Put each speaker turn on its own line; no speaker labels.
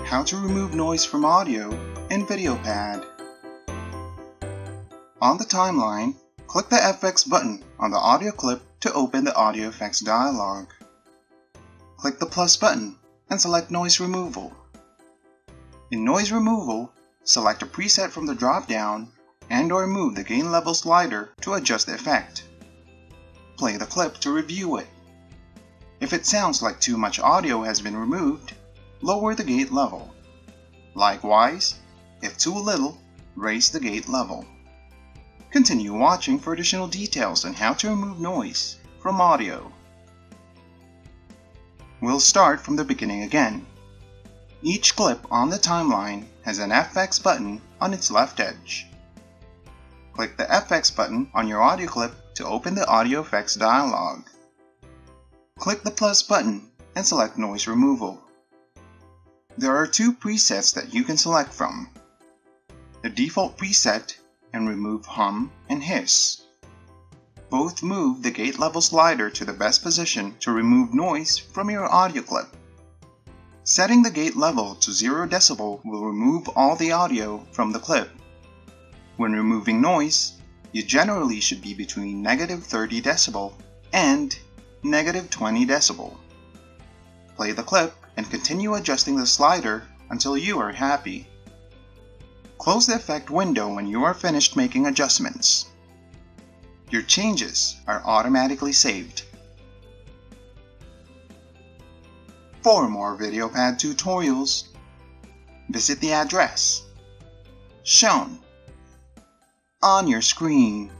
How to remove noise from audio in VideoPad. On the timeline, click the FX button on the audio clip to open the audio effects dialog. Click the plus button and select Noise Removal. In Noise Removal, select a preset from the drop-down and/or move the gain level slider to adjust the effect. Play the clip to review it. If it sounds like too much audio has been removed, lower the gate level. Likewise, if too little, raise the gate level. Continue watching for additional details on how to remove noise from audio. We'll start from the beginning again. Each clip on the timeline has an FX button on its left edge. Click the FX button on your audio clip to open the audio effects dialog. Click the plus button and select Noise Removal. There are two presets that you can select from: the default preset and remove hum and hiss. Both move the gate level slider to the best position to remove noise from your audio clip. Setting the gate level to 0 decibel will remove all the audio from the clip. When removing noise, you generally should be between -30 decibel and -20 decibel. Play the clip and continue adjusting the slider until you are happy. Close the effect window when you are finished making adjustments. Your changes are automatically saved. For more VideoPad tutorials, visit the address shown on your screen.